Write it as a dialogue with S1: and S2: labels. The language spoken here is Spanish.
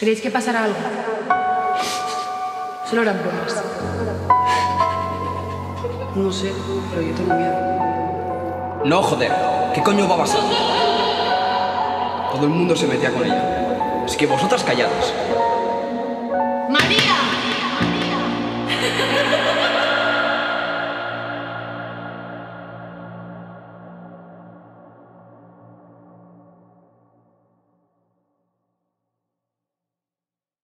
S1: ¿Creéis que pasará algo? Solo eran bromas.
S2: No sé, pero yo tengo miedo.
S3: No, joder. ¿Qué coño va a pasar? Todo el mundo se metía con ella. Es que vosotras calladas.